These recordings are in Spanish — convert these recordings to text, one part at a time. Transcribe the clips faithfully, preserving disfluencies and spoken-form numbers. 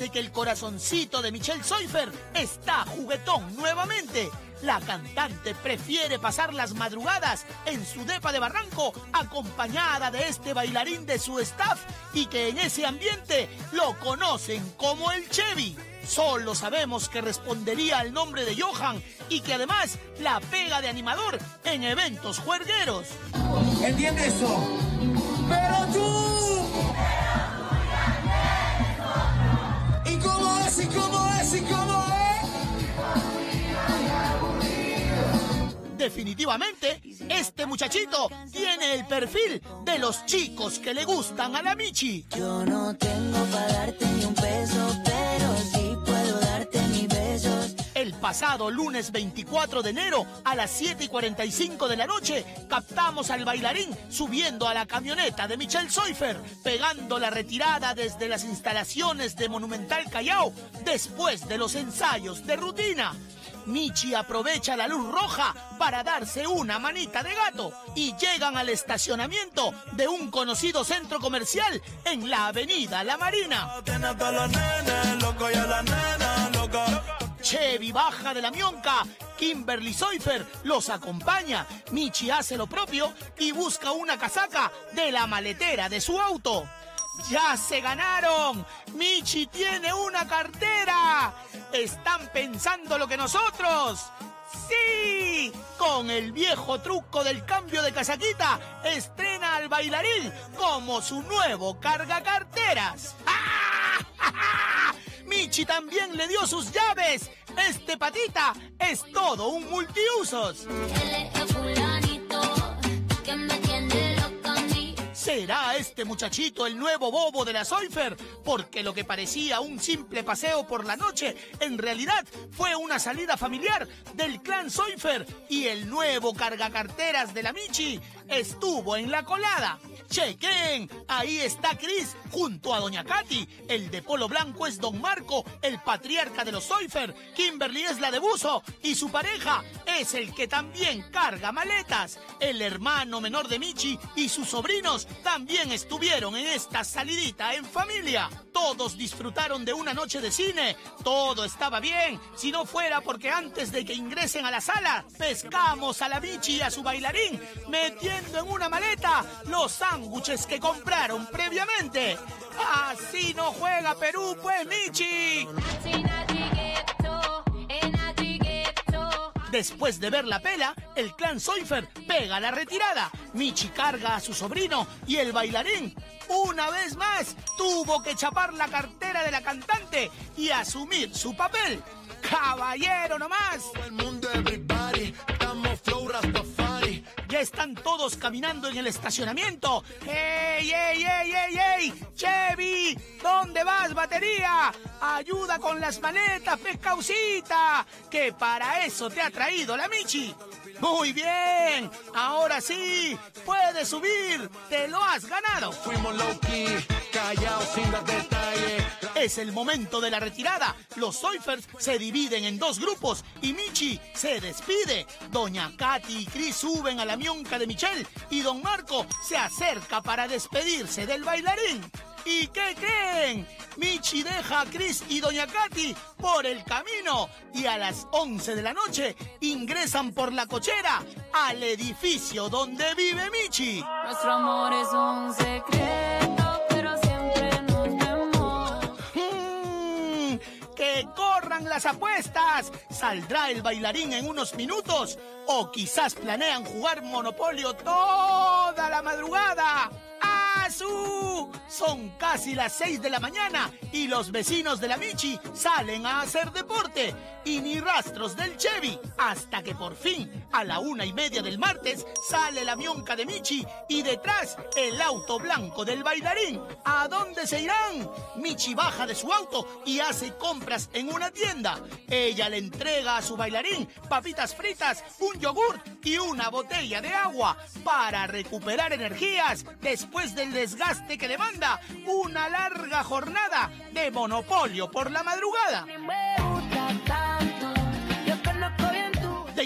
parece que el corazoncito de Michelle Seufer está juguetón nuevamente. La cantante prefiere pasar las madrugadas en su depa de Barranco acompañada de este bailarín de su staff y que en ese ambiente lo conocen como el Chevy. Solo sabemos que respondería al nombre de Johan y que además la pega de animador en eventos juergueros. ¿Entiendes eso? ¡Pero tú! ¿Y cómo es? ¿Y cómo es? ¿Y cómo es? Definitivamente, este muchachito tiene el perfil de los chicos que le gustan a la Michi. Yo no tengo para darte ni un peso, pero sí puedo darte mis besos. El pasado lunes veinticuatro de enero a las siete y cuarenta y cinco de la noche captamos al bailarín subiendo a la camioneta de Michelle Seufer, pegando la retirada desde las instalaciones de Monumental Callao después de los ensayos de rutina. Michi aprovecha la luz roja para darse una manita de gato y llegan al estacionamiento de un conocido centro comercial en la avenida La Marina. Chevy baja de la mionca, Kimberly Seufer los acompaña, Michi hace lo propio y busca una casaca de la maletera de su auto. ¡Ya se ganaron! ¡Michi tiene una cartera! ¿Están pensando lo que nosotros? ¡Sí! Con el viejo truco del cambio de casaquita, estrena al bailarín como su nuevo cargacarteras. ¡Ah! Michi también le dio sus llaves. Este patita es todo un multiusos. ¿Será este muchachito el nuevo bobo de la Seufer? Porque lo que parecía un simple paseo por la noche, en realidad fue una salida familiar del clan Seufer y el nuevo cargacarteras de la Michi estuvo en la colada. ¡Chequen! Ahí está Chris junto a Doña Katy. El de polo blanco es Don Marco, el patriarca de los Seufer. Kimberly es la de buzo y su pareja es el que también carga maletas. El hermano menor de Michi y sus sobrinos también estuvieron en esta salidita en familia. Todos disfrutaron de una noche de cine. Todo estaba bien, si no fuera porque antes de que ingresen a la sala, pescamos a la Michi y a su bailarín, metiendo en una maleta los sándwiches que compraron previamente. Así no juega Perú, pues, Michi. Después de ver la pela, el clan Seufer pega la retirada. Michi carga a su sobrino y el bailarín, una vez más, tuvo que chapar la cartera de la cantante y asumir su papel. ¡Caballero nomás! Ya están todos caminando en el estacionamiento. ¡Ey, ey, ey, ey, ey! ¡Chevy! ¿Dónde vas, batería? ¡Ayuda con las maletas, pescausita! Que para eso te ha traído la Michi. ¡Muy bien! Ahora sí, puedes subir. ¡Te lo has ganado! Fuimos low-key, callados sin dar detalles. Es el momento de la retirada. Los Seufers se dividen en dos grupos y Michi se despide. Doña Katy y Chris suben a la mionca de Michelle y Don Marco se acerca para despedirse del bailarín. ¿Y qué creen? Michi deja a Chris y Doña Katy por el camino y a las once de la noche ingresan por la cochera al edificio donde vive Michi. Nuestro amor es un secreto, pero siempre nos vemos. Mm, ¡Que corran las apuestas! ¿Saldrá el bailarín en unos minutos? ¿O quizás planean jugar Monopolio toda la madrugada? ¡Azú! Son casi las seis de la mañana y los vecinos de la Michi salen a hacer deporte y ni rastros del Chevy, hasta que por fin, a la una y media del martes, sale la mionca de Michi y detrás el auto blanco del bailarín. ¿A dónde se irán? Michi baja de su auto y hace compras en una tienda. Ella le entrega a su bailarín papitas fritas, un yogur y una botella de agua para recuperar energías después del desgaste que demanda una larga jornada de Monopolio por la madrugada. Me gusta tanto, yo conozco bien tu... ¿Te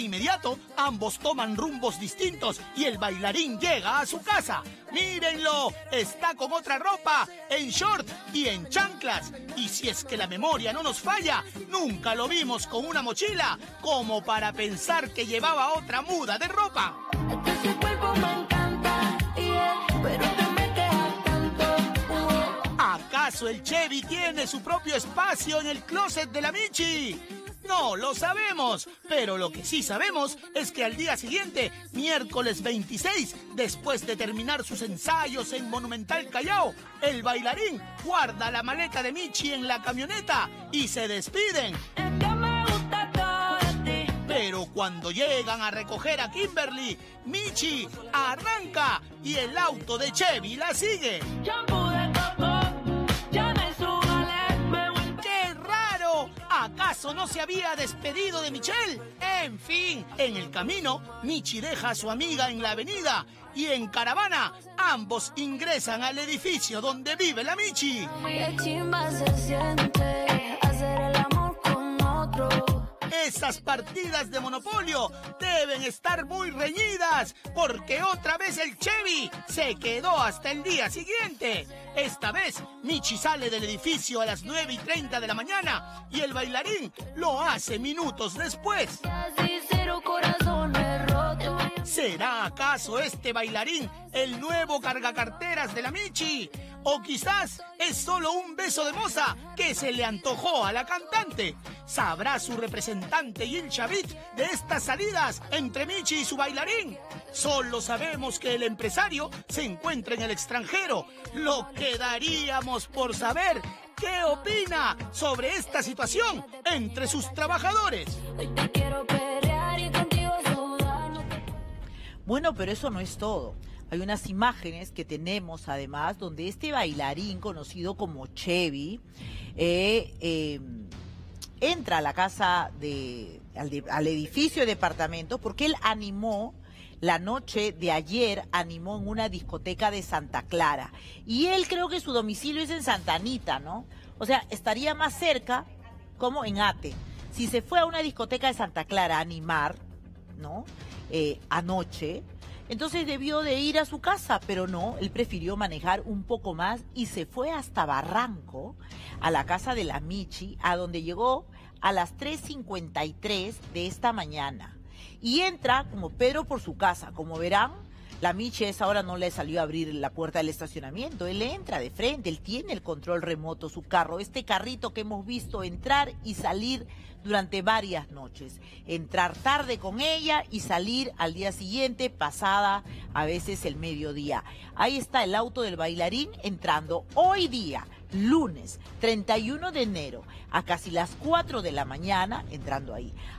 inmediato, ambos toman rumbos distintos y el bailarín llega a su casa. ¡Mírenlo! Está con otra ropa, en short y en chanclas. Y si es que la memoria no nos falla, nunca lo vimos con una mochila, como para pensar que llevaba otra muda de ropa. Este cuerpo me encanta, yeah, pero te me quejas tanto. Uh. ¿Acaso el Chevy tiene su propio espacio en el closet de la Michi? No lo sabemos, pero lo que sí sabemos es que al día siguiente, miércoles veintiséis, después de terminar sus ensayos en Monumental Callao, el bailarín guarda la maleta de Michi en la camioneta y se despiden. Es que me gusta todo de ti. Pero cuando llegan a recoger a Kimberly, Michi arranca y el auto de Chevy la sigue. Shampoo de coco, ya me súbale, me vuelve. ¡Qué raro! ¿Acaso no se había despedido de Michelle? En fin, en el camino, Michi deja a su amiga en la avenida y en caravana ambos ingresan al edificio donde vive la Michi. Qué chimba se siente hacer el amor con otro. Esas partidas de Monopolio deben estar muy reñidas, porque otra vez el Chevy se quedó hasta el día siguiente. Esta vez, Michi sale del edificio a las nueve y treinta de la mañana y el bailarín lo hace minutos después. Así cero corazones rotos. ¿Será acaso este bailarín el nuevo cargacarteras de la Michi? ¿O quizás es solo un beso de moza que se le antojó a la cantante? ¿Sabrá su representante Gil Chavit de estas salidas entre Michi y su bailarín? Solo sabemos que el empresario se encuentra en el extranjero. Lo quedaríamos por saber qué opina sobre esta situación entre sus trabajadores. Hoy te quiero pelear y contigo sudar. Bueno, pero eso no es todo. Hay unas imágenes que tenemos además donde este bailarín conocido como Chevy eh, eh, entra a la casa, de, al, de, al edificio de departamentos porque él animó, la noche de ayer animó en una discoteca de Santa Clara. Y él creo que su domicilio es en Santa Anita, ¿no? O sea, estaría más cerca como en Ate. Si se fue a una discoteca de Santa Clara a animar, ¿no? Eh, anoche, entonces debió de ir a su casa, pero no, él prefirió manejar un poco más y se fue hasta Barranco, a la casa de la Michi, a donde llegó a las tres cincuenta y tres de esta mañana. Y entra como Pedro por su casa. Como verán, la Michi a esa hora no le salió a abrir la puerta del estacionamiento. Él entra de frente, él tiene el control remoto, su carro, este carrito que hemos visto entrar y salir durante varias noches. Entrar tarde con ella y salir al día siguiente, pasada a veces el mediodía. Ahí está el auto del bailarín entrando hoy día, lunes treinta y uno de enero, a casi las cuatro de la mañana, entrando ahí.